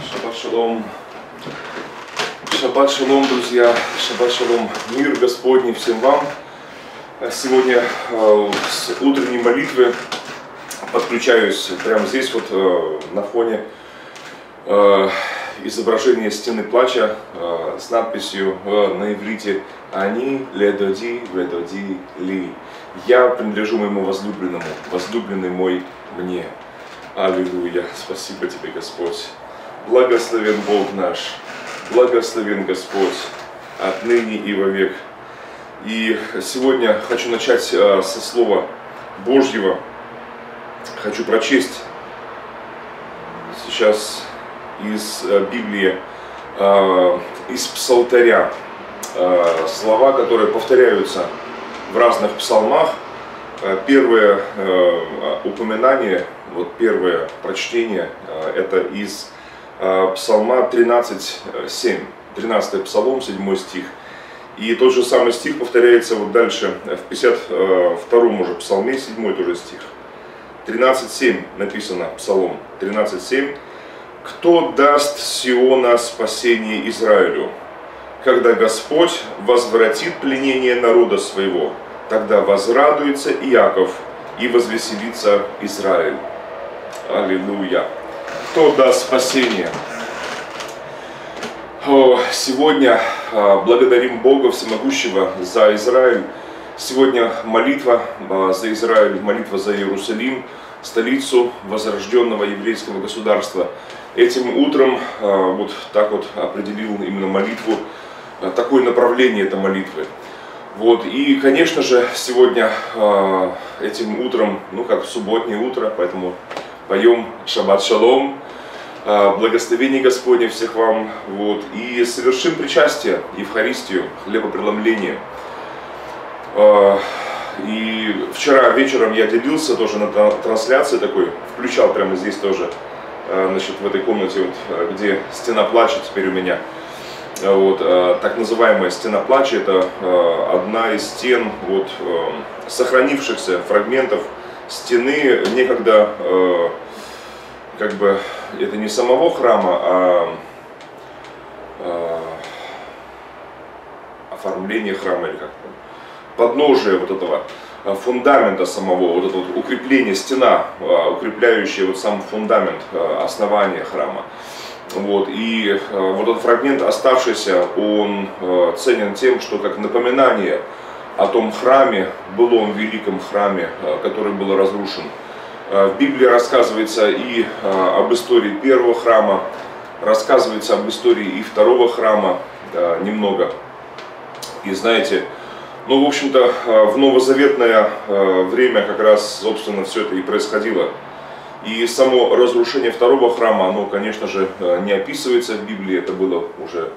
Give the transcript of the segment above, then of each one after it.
Шаббат шалом. Шаббат шалом, друзья. Шаббат шалом. Мир Господний всем вам. Сегодня с утренней молитвы подключаюсь прямо здесь, вот на фоне изображения стены плача с надписью на иврите «Ани ледоди ведоди ли». Я принадлежу моему возлюбленному, возлюбленный мой мне. Аллилуйя. Спасибо тебе, Господь. Благословен Бог наш, благословен Господь отныне и вовек. И сегодня хочу начать со слова Божьего. Хочу прочесть сейчас из Библии, из Псалтыря, слова, которые повторяются в разных псалмах. Первое упоминание, вот первое прочтение, это из Псалма 13:7, 13 Псалом, 7 стих. И тот же самый стих повторяется вот дальше, в 52-м уже Псалме, 7 тоже стих. 13:7 написано, Псалом 13:7. «Кто даст с Сиона спасение Израилю? Когда Господь возвратит пленение народа своего, тогда возрадуется Иаков и возвеселится Израиль». Аллилуйя. Кто даст спасение? Сегодня благодарим Бога Всемогущего за Израиль. Сегодня молитва за Израиль, молитва за Иерусалим, столицу возрожденного еврейского государства. Этим утром вот так вот определил именно молитву, такое направление этой молитвы. Вот. И, конечно же, сегодня этим утром, ну как субботнее утро, поэтому поем Шаббат шалом, благословение Господне всех вам. Вот. И совершим причастие, Евхаристию, хлебопреломление. И вчера вечером я делился тоже на трансляции такой, включал прямо здесь тоже, значит, в этой комнате, вот, где стена плача теперь у меня. Вот, так называемая стена плача — это одна из стен вот, сохранившихся фрагментов стены некогда, как бы, это не самого храма, а оформление храма, или как подножие вот этого фундамента самого, вот это вот укрепление, стена, укрепляющая вот сам фундамент основания храма. Вот, и вот этот фрагмент оставшийся, он ценен тем, что как напоминание о том храме, былом великом храме, который был разрушен. В Библии рассказывается и об истории первого храма, рассказывается об истории и второго храма немного. И знаете, ну, в общем-то, в новозаветное время как раз, собственно, все это и происходило. И само разрушение второго храма, оно, конечно же, не описывается в Библии, это было уже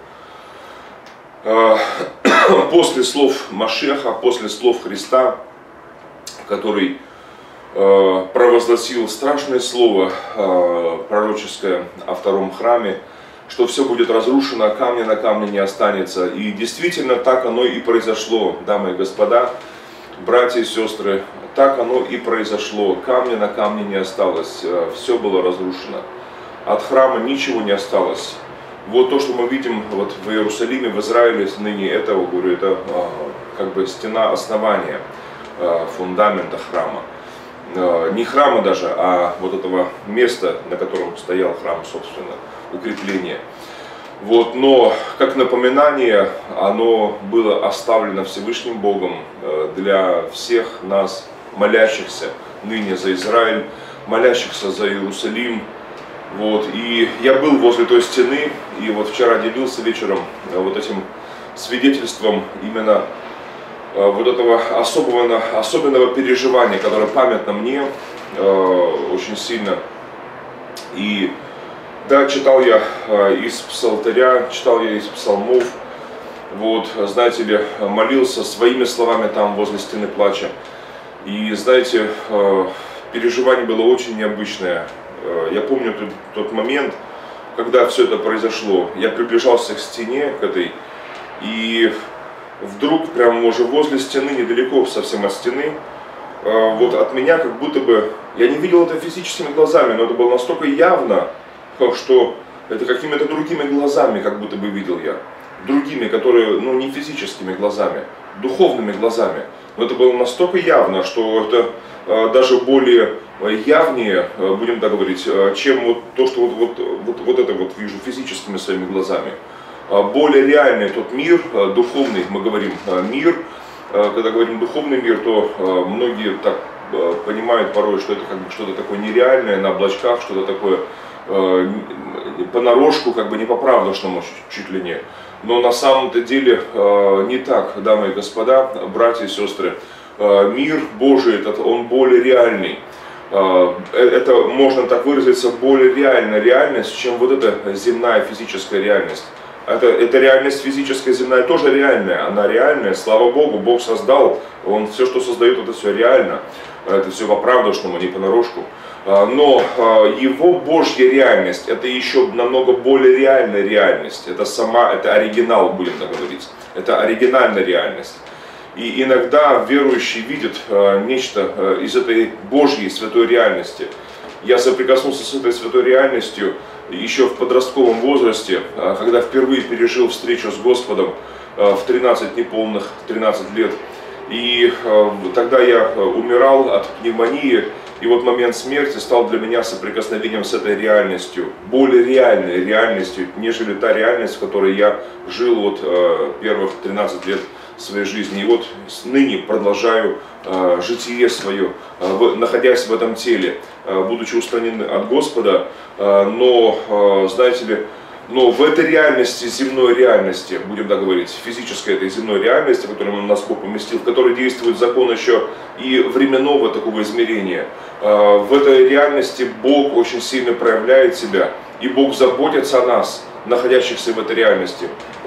после слов Машеха, после слов Христа, который провозгласил страшное слово пророческое о втором храме, что все будет разрушено, камня на камне не останется. И действительно так оно и произошло, дамы и господа, братья и сестры, так оно и произошло. Камня на камне не осталось, все было разрушено. От храма ничего не осталось. Вот то, что мы видим вот в Иерусалиме, в Израиле ныне, это, говорю, это как бы стена основания фундамента храма. Не храма даже, а вот этого места, на котором стоял храм, собственно, укрепление. Вот, но как напоминание оно было оставлено Всевышним Богом для всех нас, молящихся ныне за Израиль, молящихся за Иерусалим. Вот, и я был возле той стены, и вот вчера делился вечером вот этим свидетельством именно вот этого особенного переживания, которое памятно мне очень сильно. И да, читал я из Псалтыря, читал я из псалмов, вот, знаете ли, молился своими словами там возле стены плача. И знаете, переживание было очень необычное. Я помню тот момент, когда все это произошло. Я приближался к стене, к этой, и вдруг прямо уже возле стены, недалеко совсем от стены, вот от меня как будто бы, я не видел это физическими глазами, но это было настолько явно, что это какими-то другими глазами, как будто бы видел я. Другими, которые, ну, не физическими глазами, духовными глазами. Но это было настолько явно, что это даже более явнее, будем так говорить, чем вот то, что вот это вот вижу физическими своими глазами. Более реальный тот мир, духовный, мы говорим мир. Когда говорим духовный мир, то многие так понимают порой, что это как бы что-то такое нереальное, на облачках, что-то такое понарошку, как бы не по-правдошному чуть ли не. Но на самом-то деле не так, дамы и господа, братья и сестры. Мир Божий, он более реальный. Это, можно так выразиться, более реальная реальность, чем вот эта земная физическая реальность. Эта реальность физическая, земная тоже реальная, она реальная, слава Богу, Бог создал, Он все, что создает, это все реально, это все по-правдошному, не понарошку. Но Его Божья реальность, это еще намного более реальная реальность, это оригинал, будем так говорить, это оригинальная реальность. И иногда верующий видит нечто из этой Божьей святой реальности. Я соприкоснулся с этой святой реальностью еще в подростковом возрасте, когда впервые пережил встречу с Господом в 13 неполных 13 лет. И тогда я умирал от пневмонии, и вот момент смерти стал для меня соприкосновением с этой реальностью, более реальной реальностью, нежели та реальность, в которой я жил вот первых 13 лет своей жизни. И вот ныне продолжаю житие свое, находясь в этом теле, будучи устранен от Господа, но, знаете ли, но в этой реальности, земной реальности, будем так говорить, физической этой земной реальности, в которой нас Бог поместил, в которой действует закон еще и временного такого измерения, в этой реальности Бог очень сильно проявляет себя, и Бог заботится о нас, находящихся в этой реальности.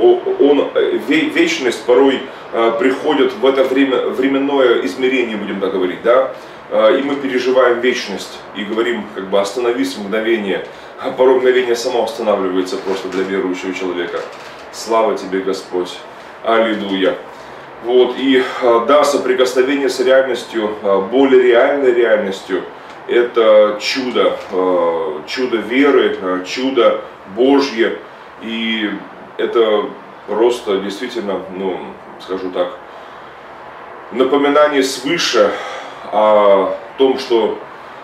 Вечность порой приходит в это временное измерение, будем так говорить, да? И мы переживаем вечность и говорим, как бы остановись мгновение, а порой мгновение само останавливается просто для верующего человека. Слава тебе, Господь! Аллилуйя! Вот, и да, соприкосновение с реальностью, более реальной реальностью, это чудо, чудо веры, чудо Божье, и это просто действительно, ну, скажу так, напоминание свыше о том, что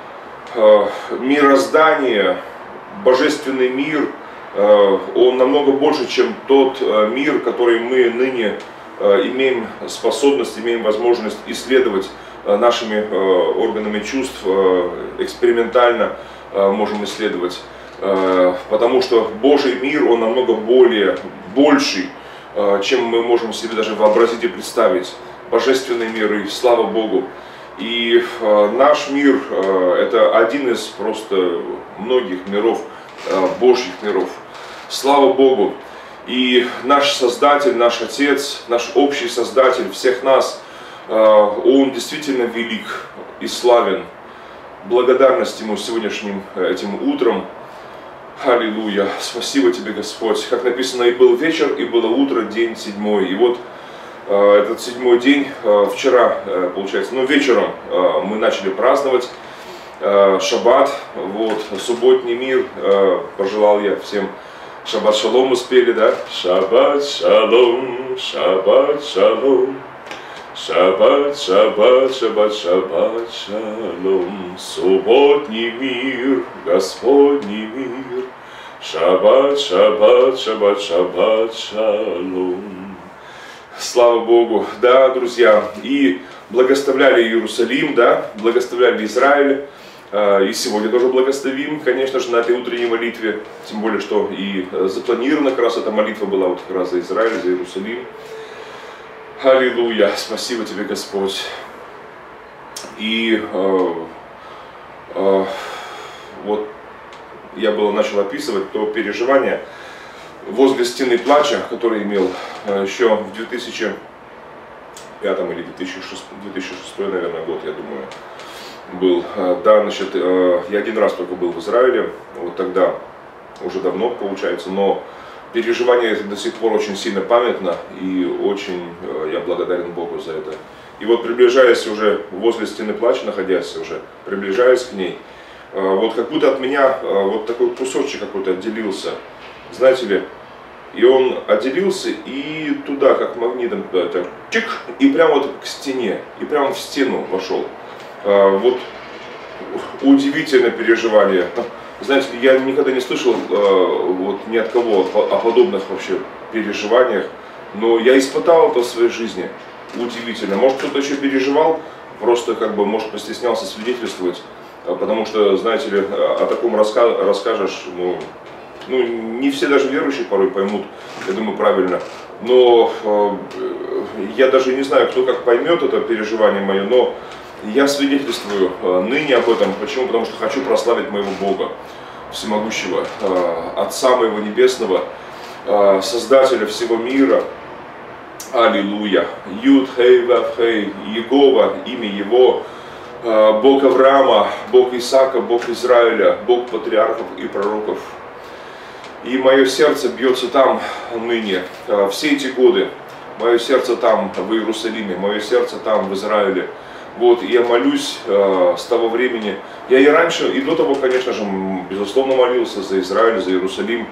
мироздание, божественный мир, он намного больше, чем тот мир, который мы ныне имеем способность, имеем возможность исследовать нашими органами чувств, экспериментально можем исследовать. Потому что Божий мир, он намного больший, чем мы можем себе даже вообразить и представить. Божественный мир, и слава Богу. И наш мир – это один из просто многих миров, Божьих миров. Слава Богу! И наш Создатель, наш Отец, наш общий Создатель всех нас, Он действительно велик и славен. Благодарность Ему сегодняшним этим утром. Аллилуйя! Спасибо Тебе, Господь! Как написано, и был вечер, и было утро, день седьмой. И вот этот седьмой день, вчера, получается, ну вечером мы начали праздновать шаббат, вот, субботний мир, пожелал я всем. Шаббат шалом успели, да? Шаббат шалом, шаббат шалом, шаббат, шаббат, шаббат, шаббат шалом, субботний мир, Господний мир, шаббат, шаббат, шаббат, шаббат шалом. Слава Богу, да, друзья, и благословляли Иерусалим, да, благословляли Израиль, и сегодня тоже благословим, конечно же, на этой утренней молитве, тем более, что и запланирована как раз эта молитва была вот как раз за Израиль, за Иерусалим. Аллилуйя, спасибо Тебе, Господь. И вот я начал описывать то переживание возле стены плача, который имел еще в 2005 или 2006, наверное, год, я думаю, был. Да, значит, я один раз только был в Израиле, вот тогда, уже давно получается, но переживание это до сих пор очень сильно памятно, и очень я благодарен Богу за это. И вот приближаясь уже возле стены плача, находясь уже, приближаясь к ней, вот как будто от меня вот такой кусочек какой-то отделился, знаете ли, и он отделился и туда, как магнитом, так, чик, и прямо вот к стене, и прямо в стену вошел. Вот удивительное переживание. Знаете, я никогда не слышал вот ни от кого о подобных вообще переживаниях, но я испытал это в своей жизни. Удивительно. Может, кто-то еще переживал, просто как бы, может, постеснялся свидетельствовать, потому что, знаете ли, о таком расскажешь, ну, не все даже верующие порой поймут, я думаю, правильно. Но я даже не знаю, кто как поймет это переживание мое, но я свидетельствую ныне об этом. Почему? Потому что хочу прославить моего Бога всемогущего, Отца моего Небесного, Создателя всего мира. Аллилуйя. Юд, Хей, Вав, Хей, Иегова, имя Его, Бог Авраама, Бог Исаака, Бог Израиля, Бог патриархов и пророков. И мое сердце бьется там ныне, все эти годы. Мое сердце там, в Иерусалиме, мое сердце там, в Израиле. Вот, и я молюсь с того времени. Я и раньше, и до того, конечно же, безусловно, молился за Израиль, за Иерусалим.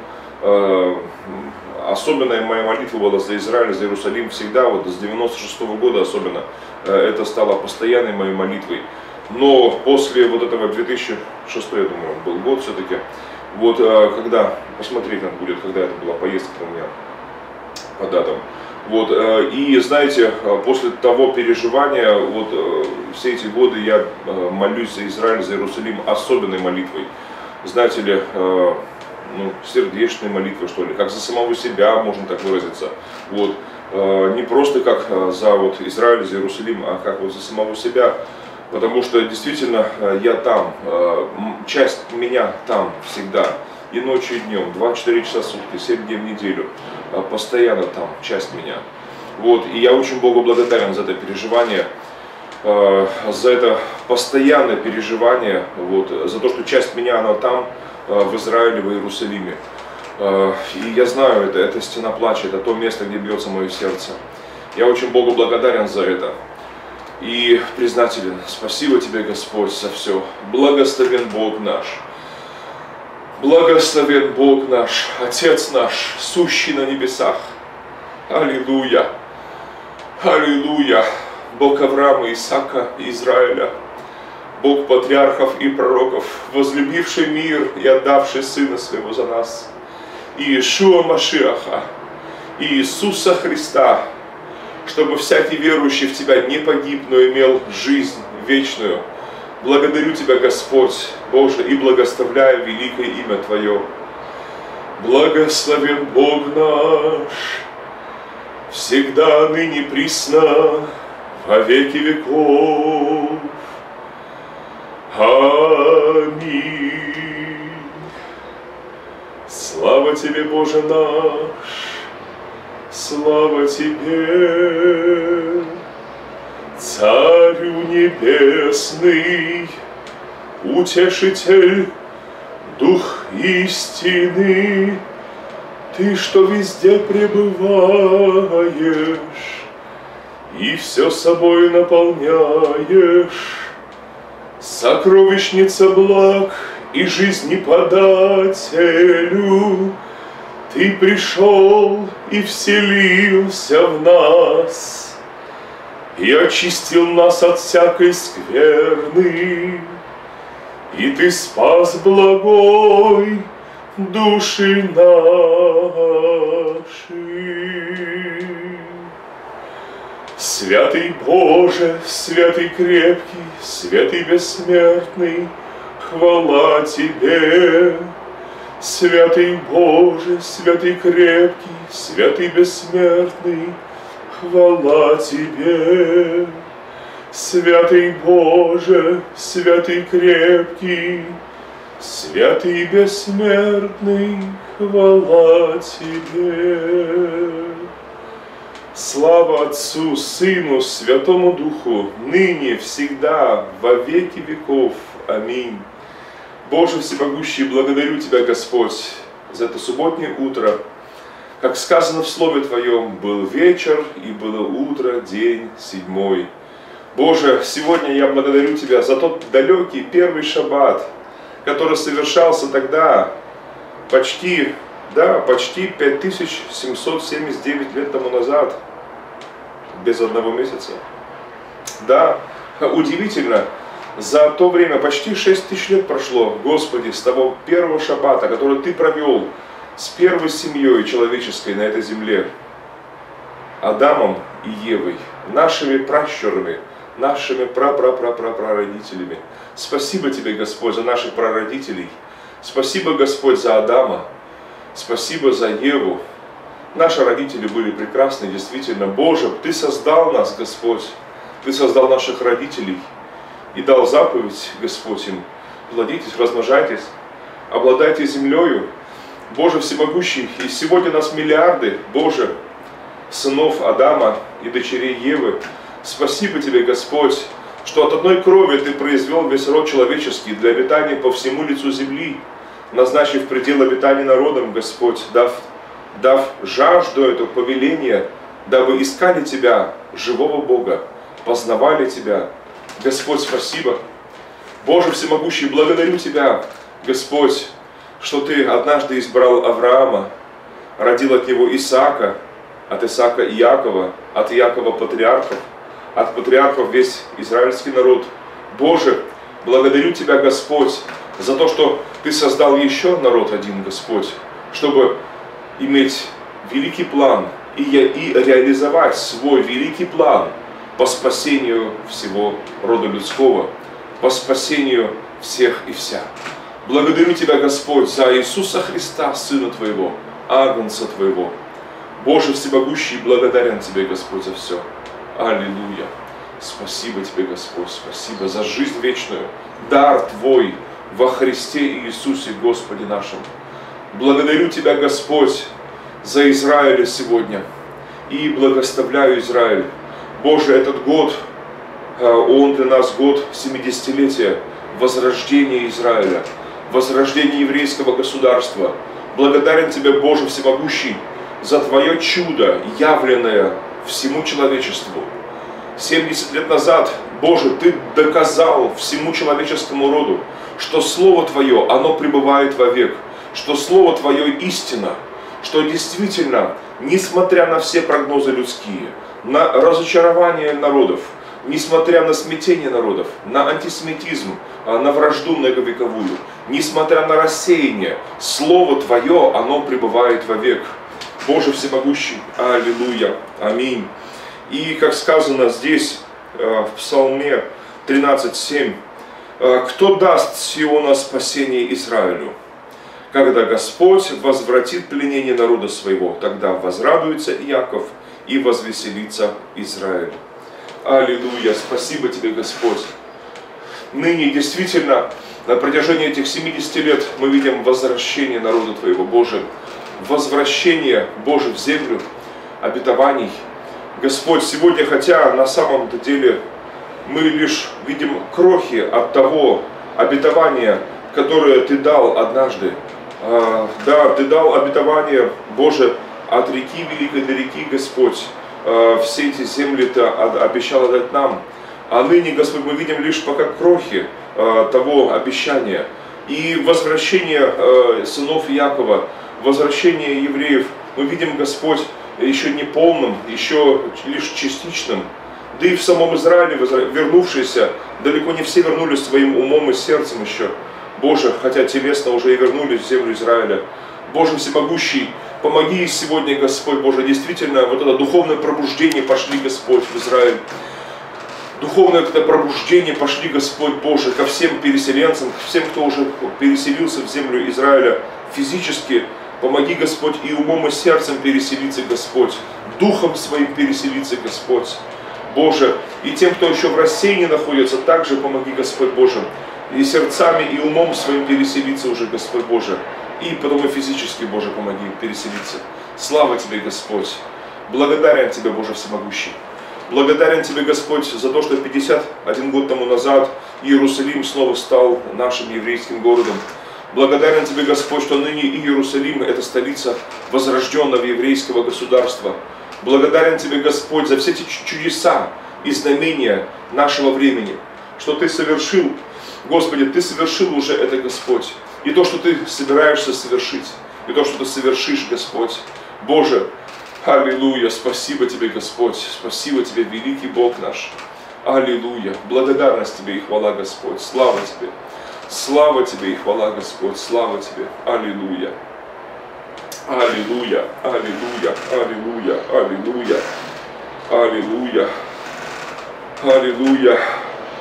Особенная моя молитва была за Израиль, за Иерусалим всегда, вот с 96-го года особенно. Это стало постоянной моей молитвой. Но после вот этого 2006, я думаю, был год все-таки. Вот, когда, посмотреть надо будет, когда это была поездка у меня по датам. Вот, и знаете, после того переживания, вот все эти годы я молюсь за Израиль, за Иерусалим особенной молитвой. Знаете ли, ну, сердечной молитвой, что ли, как за самого себя, можно так выразиться. Вот, не просто как за вот Израиль, за Иерусалим, а как вот за самого себя. Потому что действительно я там, часть меня там всегда, и ночью, и днем, 24 часа в сутки, 7 дней в неделю, постоянно там, часть меня. Вот, и я очень Богу благодарен за это переживание, за это постоянное переживание, вот, за то, что часть меня, она там, в Израиле, в Иерусалиме. И я знаю, это стена плача, это то место, где бьется мое сердце. Я очень Богу благодарен за это. И признателен. Спасибо Тебе, Господь, за все. Благословен Бог наш. Благословен Бог наш, Отец наш, сущий на небесах. Аллилуйя. Аллилуйя. Бог Авраама, Исаака и Израиля. Бог патриархов и пророков, возлюбивший мир и отдавший Сына Своего за нас. Иешуа Машиаха, Иисуса Христа, чтобы всякий верующий в Тебя не погиб, но имел жизнь вечную. Благодарю Тебя, Господь, Боже, и благословляю великое имя Твое. Благословен Бог наш, всегда, ныне, присно, во веки веков. Аминь. Слава Тебе, Боже наш, слава Тебе, Царю Небесный, Утешитель, Дух истины, Ты, что везде пребываешь и все собой наполняешь, сокровищница благ и жизни подателю, Ты пришел и вселился в нас, и очистил нас от всякой скверны, и Ты спас благой души наши. Святый Боже, святый крепкий, святый бессмертный, хвала Тебе. Святый Боже, святый крепкий, святый бессмертный, хвала Тебе. Святый Боже, святый крепкий, святый бессмертный, хвала Тебе. Слава Отцу, Сыну, Святому Духу, ныне, всегда, во веки веков. Аминь. Боже всемогущий, благодарю Тебя, Господь, за это субботнее утро. Как сказано в Слове Твоем, был вечер и было утро, день седьмой. Боже, сегодня я благодарю Тебя за тот далекий первый шаббат, который совершался тогда почти 5779 лет тому назад, без одного месяца. Да, удивительно, за то время почти 6000 лет прошло, Господи, с того первого шаббата, который Ты провел с первой семьей человеческой на этой земле, Адамом и Евой, нашими пращурами, нашими прародителями. Спасибо Тебе, Господь, за наших прародителей. Спасибо, Господь, за Адама. Спасибо за Еву. Наши родители были прекрасны, действительно. Боже, Ты создал нас, Господь. Ты создал наших родителей и дал заповедь, Господь, им: плодитесь, размножайтесь, обладайте землею. Боже всемогущий, и сегодня нас миллиарды, Боже, сынов Адама и дочерей Евы. Спасибо Тебе, Господь, что от одной крови Ты произвел весь род человеческий для обитания по всему лицу земли, назначив предел обитания народом, Господь, дав жажду этого повеления, дабы искали Тебя, живого Бога, познавали Тебя. Господь, спасибо. Боже всемогущий, благодарю Тебя, Господь, что Ты однажды избрал Авраама, родил от него Исаака, от Исаака Иакова, от Иакова патриархов, от патриархов весь израильский народ. Боже, благодарю Тебя, Господь, за то, что Ты создал еще народ один, Господь, чтобы иметь великий план и реализовать свой великий план по спасению всего рода людского, по спасению всех и вся. Благодарю Тебя, Господь, за Иисуса Христа, Сына Твоего, Агнца Твоего. Боже всемогущий, благодарен Тебе, Господь, за все. Аллилуйя. Спасибо Тебе, Господь, спасибо за жизнь вечную, дар Твой во Христе Иисусе, Господе нашем. Благодарю Тебя, Господь, за Израиль сегодня и благословляю Израиль. Боже, этот год, он для нас год 70-летия возрождения Израиля, возрождения еврейского государства. Благодарен Тебе, Боже всемогущий, за Твое чудо, явленное всему человечеству. 70 лет назад, Боже, Ты доказал всему человеческому роду, что Слово Твое, оно пребывает вовек, что Слово Твое истина, что действительно, несмотря на все прогнозы людские, на разочарование народов, несмотря на смятение народов, на антисемитизм, на вражду многовековую, несмотря на рассеяние, Слово Твое, оно пребывает вовек. Боже всемогущий, аллилуйя, аминь. И как сказано здесь, в Псалме 13:7, «Кто даст Сиона спасение Израилю? Когда Господь возвратит пленение народа своего, тогда возрадуется Иаков и возвеселится Израиль». Аллилуйя, спасибо Тебе, Господь. Ныне действительно, на протяжении этих 70 лет мы видим возвращение народа Твоего, Боже, возвращение, Боже, в землю обетований. Господь, сегодня, хотя на самом-то деле мы лишь видим крохи от того обетования, которое Ты дал однажды. Да, Ты дал обетование, Боже, от реки великой до реки, Господь. Все эти земли Ты обещал отдать нам. А ныне, Господь, мы видим лишь пока крохи того обещания. И возвращение сынов Иакова, возвращение евреев, мы видим, Господь, еще не полным, еще лишь частичным. Да и в самом Израиле вернувшиеся, далеко не все вернулись своим умом и сердцем еще. Боже, хотя телесно уже и вернулись в землю Израиля. Боже всемогущий, помоги сегодня, Господь Боже, действительно, вот это духовное пробуждение пошли, Господь, в Израиль. Духовное это пробуждение пошли, Господь Боже, ко всем переселенцам, ко всем, кто уже переселился в землю Израиля физически. Помоги, Господь, и умом, и сердцем переселиться, Господь. Духом своим переселиться, Господь. Боже, и тем, кто еще в рассеянии находится, также помоги, Господь Боже. И сердцами, и умом своим переселиться уже, Господь Боже. И потом и физически, Боже, помоги переселиться. Слава Тебе, Господь. Благодарен Тебе, Боже всемогущий. Благодарен Тебе, Господь, за то, что 51 год тому назад Иерусалим снова стал нашим еврейским городом. Благодарен Тебе, Господь, что ныне Иерусалим – это столица возрожденного еврейского государства. Благодарен Тебе, Господь, за все эти чудеса и знамения нашего времени, что Ты совершил Господи, Ты совершил уже это, Господь. И то, что Ты собираешься совершить, и то, что Ты совершишь, Господь. Боже, аллилуйя, спасибо Тебе, Господь, спасибо Тебе, великий Бог наш. Аллилуйя, благодарность Тебе и хвала, Господь, слава Тебе. Слава Тебе и хвала, Господь, слава Тебе. Аллилуйя. Аллилуйя, аллилуйя, аллилуйя, аллилуйя, аллилуйя, аллилуйя.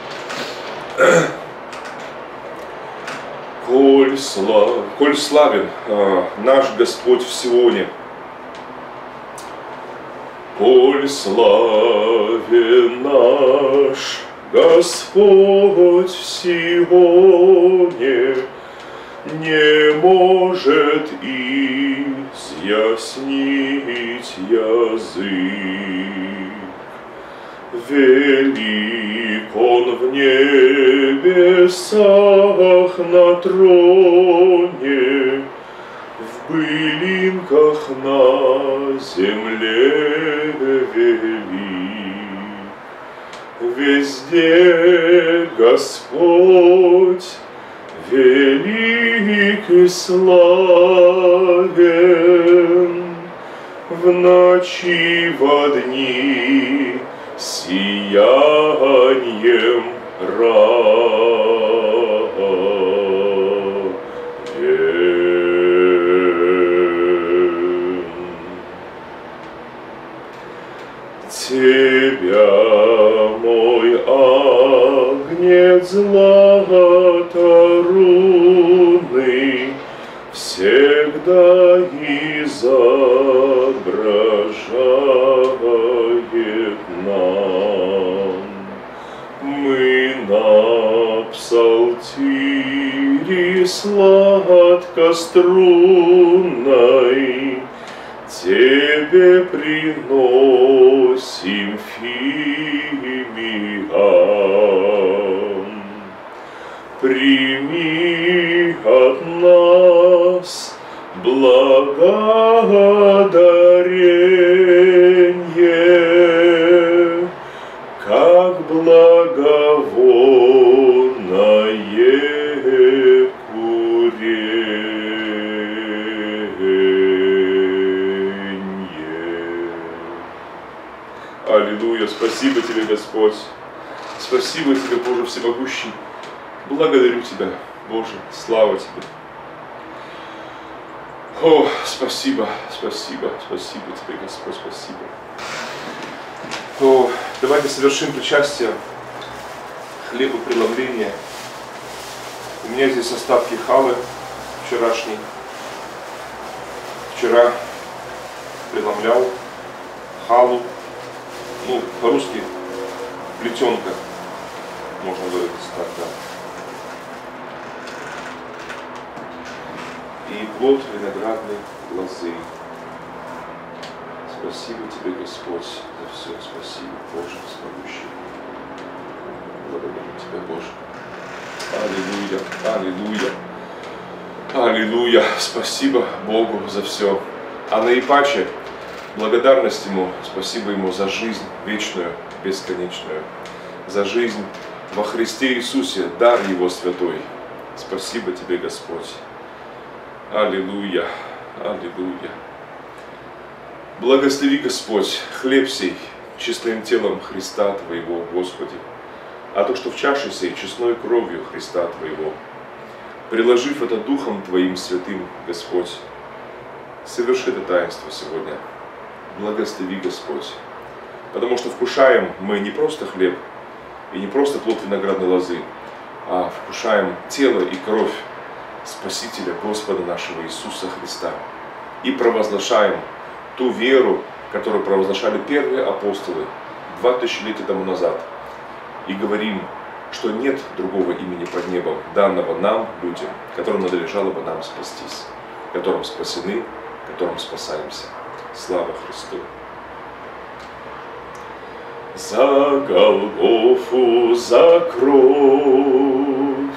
Коль славен наш Господь в Сионе, коль славен наш Господь в Сионе, не может изъяснить язык. Велик Он в небесах на троне, в былинках на земле велик. Везде Господь велик и славен, в ночи во дни сиянием равен. Тебя, мой агнец златорунный, всегда изображает нам. Мы на псалтире сладкострунной Тебе приносим фимиам. Прими от нас благодарение, как благовонное курение. Аллилуйя, спасибо Тебе, Господь. Спасибо Тебе, Боже Всемогущий. Благодарю Тебя, Боже, слава Тебе. О, спасибо, спасибо, спасибо Тебе, Господь, спасибо. О, давайте совершим причастие, хлебопреломление. У меня здесь остатки халы вчерашней. Вчера преломлял халу, ну, по-русски плетенка, можно выразиться так, да. И плод виноградной лозы. Спасибо Тебе, Господь, за все. Спасибо, Боже всемогущий. Благодарю Тебя, Боже. Аллилуйя, аллилуйя, аллилуйя. Спасибо Богу за все. А наипаче благодарность Ему, спасибо Ему за жизнь вечную, бесконечную, за жизнь во Христе Иисусе, дар Его святой. Спасибо Тебе, Господь. Аллилуйя, аллилуйя. Благослови, Господь, хлеб сей честным телом Христа Твоего, Господи, а то, что в чаше сей честной кровью Христа Твоего, приложив это Духом Твоим святым, Господь, соверши это таинство сегодня. Благослови, Господь, потому что вкушаем мы не просто хлеб и не просто плод виноградной лозы, а вкушаем тело и кровь Спасителя Господа нашего Иисуса Христа и провозглашаем ту веру, которую провозглашали первые апостолы 2000 лет тому назад, и говорим, что нет другого имени под небом, данного нам, людям, которым надлежало бы нам спастись, которым спасены, которым спасаемся. Слава Христу! За Голгофу, за кровь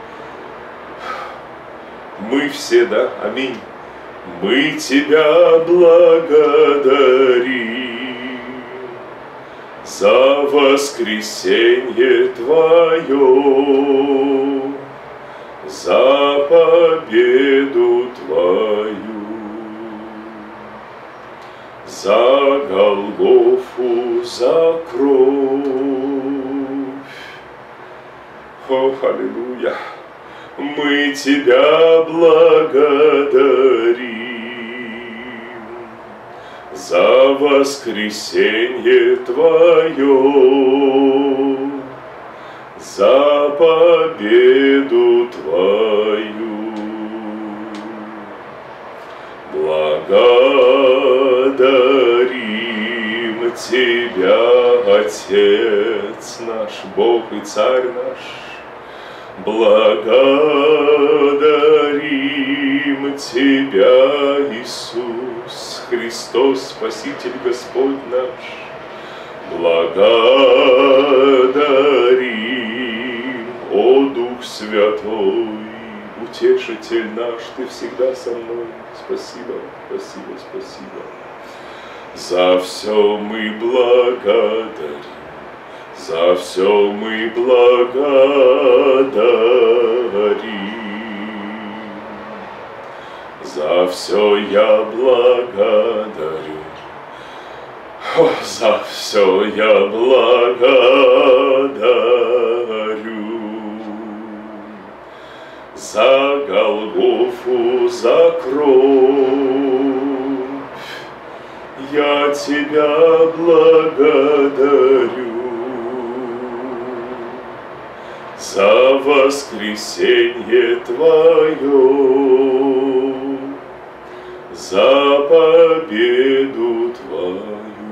мы все, да, аминь, мы Тебя благодарим за воскресенье Твое, за победу Твою, за Голгофу, за кровь. О, аллилуйя! Мы Тебя благодарим за воскресенье Твое, за победу Твою. Благодарим Тебя, Отец наш, Бог и Царь наш. Благодарим Тебя, Иисус Христос, Спаситель Господь наш. Благодарим, о Дух Святой, Утешитель наш, Ты всегда со мной. Спасибо, спасибо, спасибо. За все мы благодарим. За все мы благодарим, за все я благодарю, за все я благодарю, за Голгофу, за кровь, я Тебя благодарю. За воскресенье Твое, за победу Твою.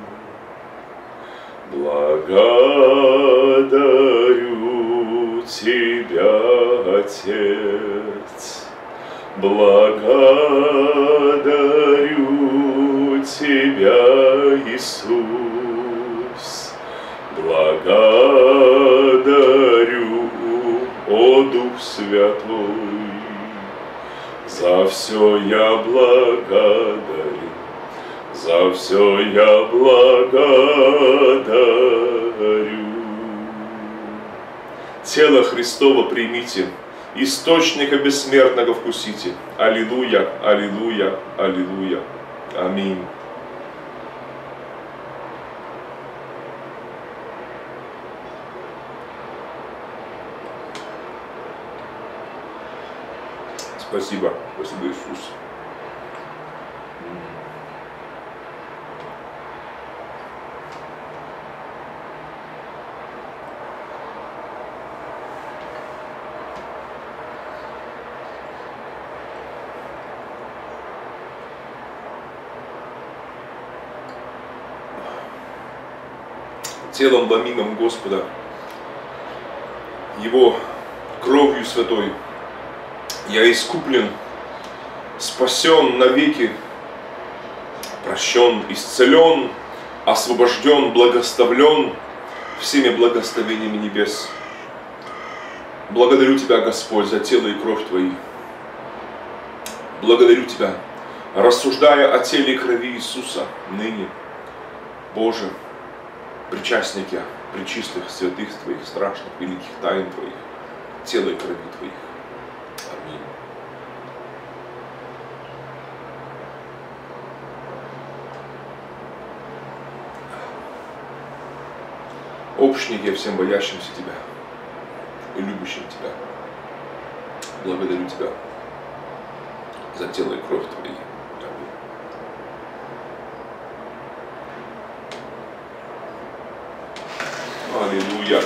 Благодарю Тебя, Отец, благодарю Тебя, Иисус, благодарю, о Дух Святой, за все я благодарю, за все я благодарю. Тело Христово примите, источника бессмертного вкусите. Аллилуйя, аллилуйя, аллилуйя. Аминь. Спасибо, спасибо, Иисус. Телом ломимым Господа, Его кровью святой, я искуплен, спасен навеки, прощен, исцелен, освобожден, благословлен всеми благословениями небес. Благодарю Тебя, Господь, за тело и кровь Твои. Благодарю Тебя, рассуждая о теле и крови Иисуса ныне, Боже, причастники пречистых, святых Твоих, страшных, великих тайн Твоих, тела и крови Твоих. Аминь. Общник я всем боящимся Тебя и любящим Тебя. Благодарю Тебя за тело и кровь Твои. Аллилуйя.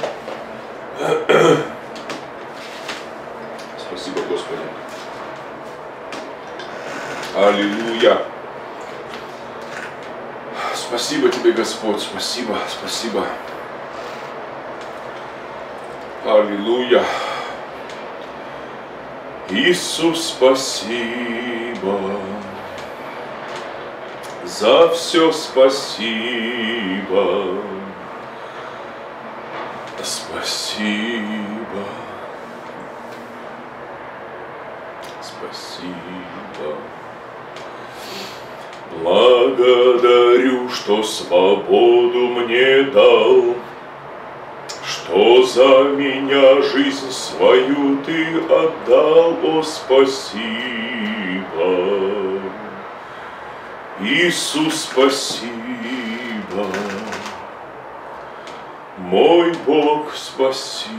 Спасибо, Господи. Аллилуйя. Спасибо Тебе, Господь. Спасибо, спасибо. Аллилуйя. Иисус, спасибо. За все спасибо. Спасибо. Спасибо. Благодарю, что свободу мне дал, что за меня жизнь свою ты отдал, о, спасибо. Иисус, спасибо. Мой Бог, спасибо.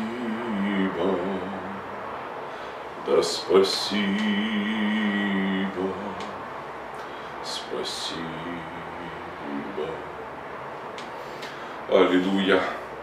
Да спасибо, спасибо. Аллилуйя.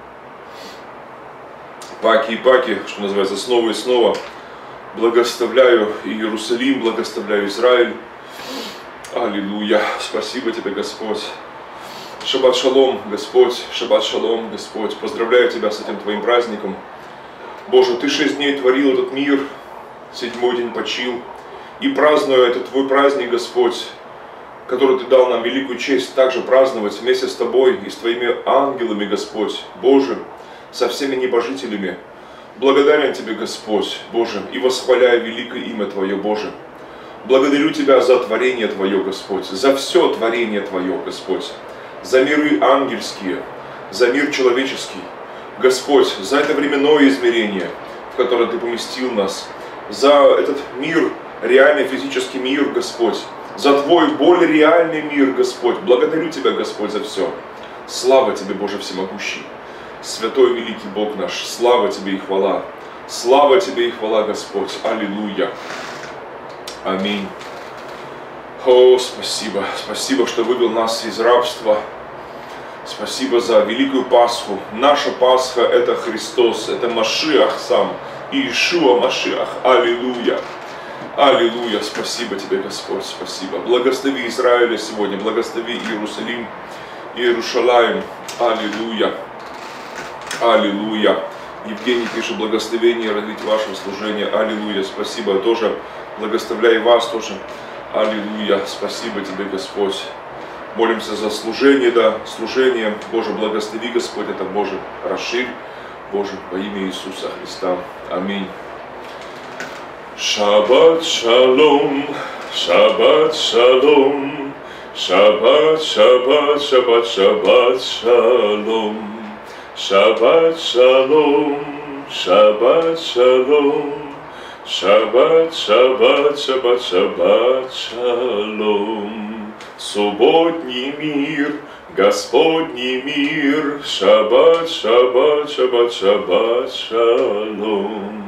Паки и паки, что называется, снова и снова благословляю Иерусалим, благословляю Израиль. Аллилуйя. Спасибо тебе, Господь. Шаббат шалом, Господь. Шаббат шалом, Господь. Поздравляю тебя с этим твоим праздником. Боже, ты 6 дней творил этот мир, 7-й день почил. И празднуя этот твой праздник, Господь, который ты дал нам великую честь также праздновать вместе с тобой и с твоими ангелами, Господь, Боже, со всеми небожителями. Благодарен тебе, Господь, Боже, и восхваляю великое имя Твое, Боже. Благодарю Тебя за творение Твое, Господь, за все творение Твое, Господь, за миры ангельские, за мир человеческий, Господь, за это временное измерение, в которое Ты поместил нас, за этот мир, реальный физический мир, Господь, за Твой более реальный мир, Господь. Благодарю Тебя, Господь, за все. Слава Тебе, Боже всемогущий. Святой великий Бог наш, слава Тебе и хвала. Слава Тебе и хвала, Господь. Аллилуйя. Аминь. О, спасибо. Спасибо, что вывел нас из рабства. Спасибо за великую Пасху. Наша Пасха — это Христос, это Машиах сам. Иешуа Машиах. Аллилуйя. Аллилуйя. Спасибо Тебе, Господь. Спасибо. Благослови Израиля сегодня. Благослови Иерусалим, Иерушалаим. Аллилуйя. Аллилуйя. Евгений пишет: благословение развить вашего служения. Аллилуйя. Спасибо. Тоже благословляю вас тоже. Аллилуйя. Спасибо Тебе, Господь. Молимся за служение, да, служение. Боже, благослови, Господь, это, Боже, расширь, Боже, во имя Иисуса Христа. Аминь. Шаббат шалом, шаббат шалом, шаббат, шаббат, шаббат, шаббат шалом. Шаббат шалом, шаббат шалом, шаббат, шаббат, шаббат, шаббат шалом. Субботний мир, Господний мир, шаббат, шаббат, шаббат, шаббат шалом.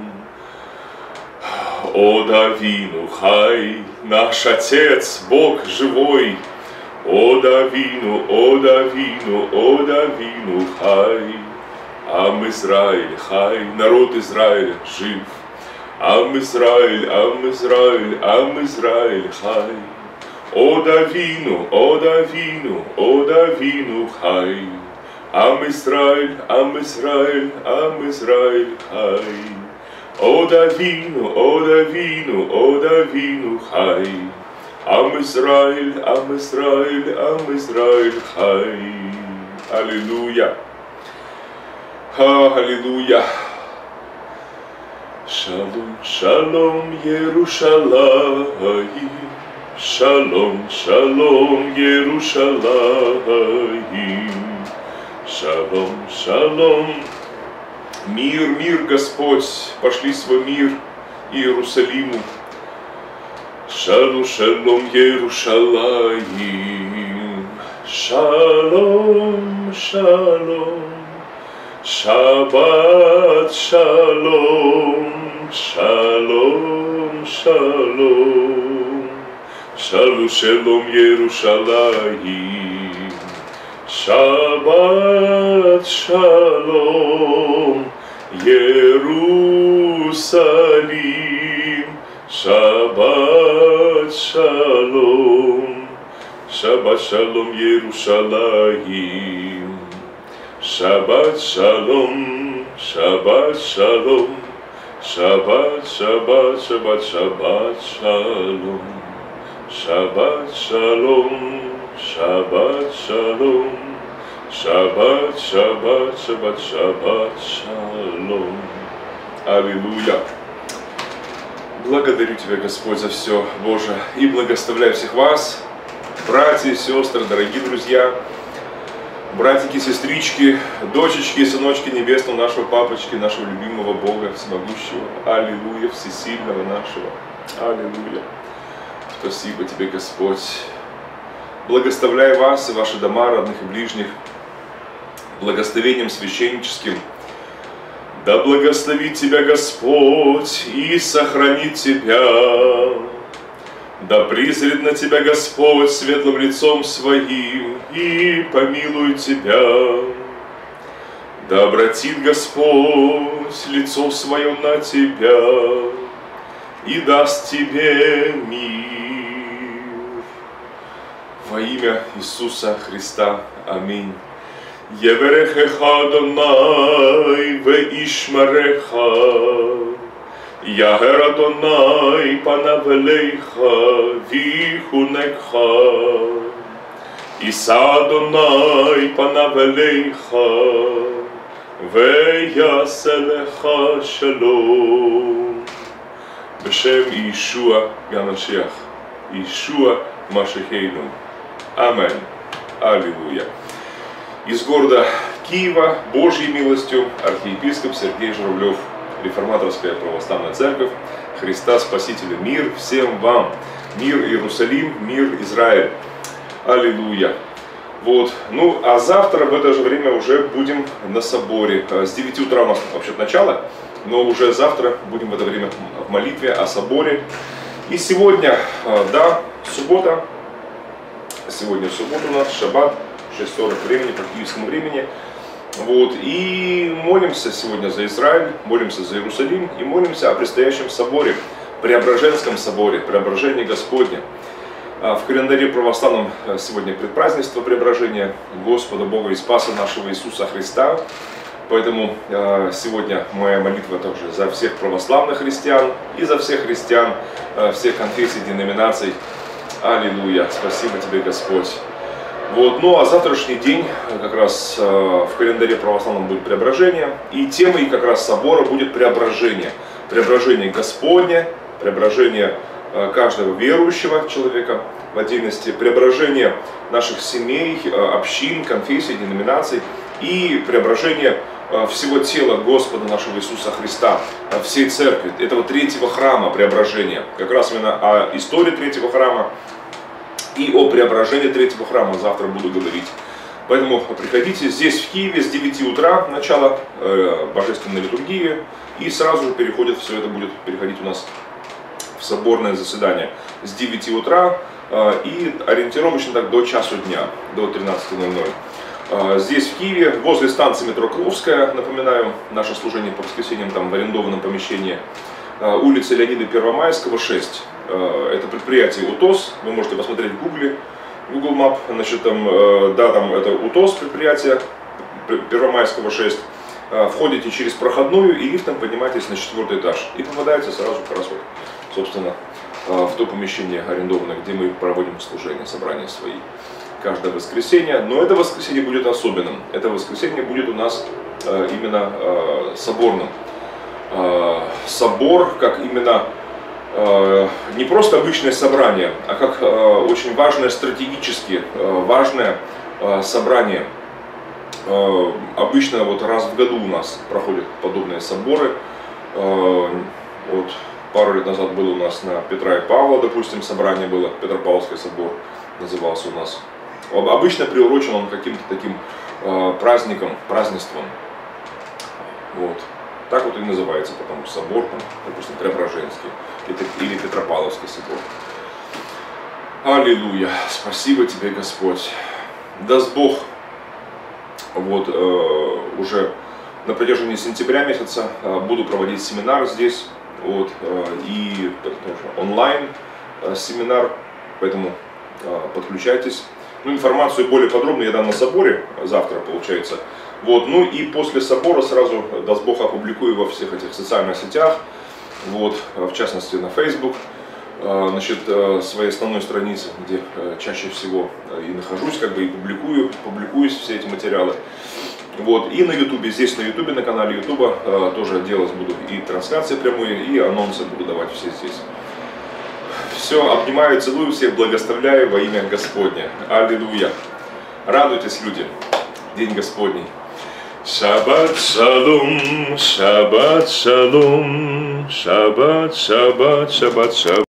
О Давину хай, наш Отец, Бог живой. О Давину, о Давину, о Давину хай. Ам Израиль хай, народ Израиля жив. Ам Израиль, Ам Израиль, Ам Израиль хай. О Давину, о Давину, о Давину хай. Ам Израиль, Ам Израиль, Ам Израиль хай. О Давину, о Давину, о Давину хай. Ам Израиль, Ам Израиль, Ам Израиль хай. Аллилуйя. Аллилуйя. Шалом, шалом, Иерушалаим. Шалом, шалом, Иерушалаим. Шалом, шалом. Мир, мир, Господь, пошли свой мир Иерусалиму. Шалом, шалом, Иерушалаим. Шалом, шалом. Шаббат шалом, шалом, шалом. Шалом, шалом, Иерушалаим. Шаббат шалом, Иерусалим. Шаббат шалом, Шаббат шалом, Иерушалаим. Шаббат шалом, Шаббат шалом. Шаббат, Шаббат, Шаббат, Шаббат шалом. Шаббат шалом, Шаббат шалом. Шаббат, Шаббат, Шаббат, Шаббат шалом. Аллилуйя. Благодарю Тебя, Господь, за все, Боже, и благословляю всех вас братья и сестры, дорогие друзья, братики, сестрички, дочечки и сыночки небесного нашего папочки, нашего любимого Бога всемогущего. Аллилуйя, всесильного нашего. Аллилуйя. Спасибо тебе, Господь. Благословляю вас и ваши дома, родных и ближних, благословением священническим. Да благословит тебя Господь и сохранит тебя. Да призрит на тебя Господь светлым лицом своим и помилует тебя. Да обратит Господь лицо свое на тебя и даст тебе мир. Во имя Иисуса Христа. Аминь. Еверехеха Адонай веишмареха, Ягер Адонай панав элейха вихунекха, Иса Адонай панав элейха веяселеха шалом. Бешем Иешуа Гамашиах, Иешуа Машихейну. Амен. Аллилуйя. Из города Киева, Божьей милостью, архиепископ Сергей Журавлев, Реформаторская православная церковь, Христа Спасителя, мир всем вам, мир Иерусалим, мир Израиль. Аллилуйя. Вот. Ну, а завтра в это же время уже будем на соборе. С 9 утра у нас вообще начало, но уже завтра будем в это время в молитве о соборе. И сегодня, да, суббота, сегодня суббота у нас, шаббат. 6:40 времени, по киевскому времени. Вот. И молимся сегодня за Израиль, молимся за Иерусалим и молимся о предстоящем соборе, Преображенском соборе, Преображении Господне. В календаре православном сегодня предпразднество Преображения Господа Бога и Спаса нашего Иисуса Христа. Поэтому сегодня моя молитва также за всех православных христиан и за всех христиан, всех конфессий, деноминаций. Аллилуйя! Спасибо тебе, Господь! Вот, ну а завтрашний день как раз в календаре православном будет преображение, и темой как раз собора будет преображение. Преображение Господне, преображение каждого верующего человека в отдельности, преображение наших семей, общин, конфессий, деноминаций и преображение всего тела Господа нашего Иисуса Христа, всей церкви, этого третьего храма преображения. Как раз именно о истории третьего храма и о преображении третьего храма завтра буду говорить. Поэтому приходите здесь, в Киеве, с 9 утра, начало божественной литургии, и сразу же переходит, все это будет переходить у нас в соборное заседание с 9 утра и ориентировочно так до часу дня, до 13:00. Здесь, в Киеве, возле станции метро Крыловская, напоминаю, наше служение по воскресеньям там в арендованном помещении, улица Леонида Первомайского, 6. Это предприятие УТОС, вы можете посмотреть в Гугле, Google Map, значит, там, да, там это УТОС предприятие Первомайского, 6. Входите через проходную и лифтом поднимаетесь на 4-й этаж и попадаете сразу как раз вот, собственно, в то помещение арендованное, где мы проводим служение, собрания свои каждое воскресенье. Но это воскресенье будет особенным. Это воскресенье будет у нас именно соборным. Собор как именно не просто обычное собрание, а как очень важное стратегически важное собрание. Обычно вот раз в году у нас проходят подобные соборы. Вот пару лет назад было у нас на Петра и Павла, допустим, собрание было, Петропавловский собор назывался у нас. Обычно приурочен он каким-то таким праздником, празднеством. Вот. Так вот и называется потом собор, там, допустим, Преображенский или Петропавловский собор. Аллилуйя! Спасибо тебе, Господь! Даст Бог, вот уже на протяжении сентября месяца буду проводить семинар здесь, вот, и тоже онлайн семинар, поэтому подключайтесь. Ну, информацию более подробно я дам на соборе завтра, получается. Вот, ну и после собора сразу, даст Бог, опубликую во всех этих социальных сетях, вот, в частности на Facebook, значит, своей основной странице, где чаще всего и нахожусь, как бы и публикуюсь все эти материалы. Вот, и на YouTube, здесь на YouTube, на канале YouTube тоже делать буду и трансляции прямые, и анонсы буду давать все здесь. Все, обнимаю, целую всех, благословляю во имя Господне. Аллилуйя. Радуйтесь, люди. День Господний. Шаббат шалом, шаббат шалом, шаббат, шаббат, шаббат, шаббат.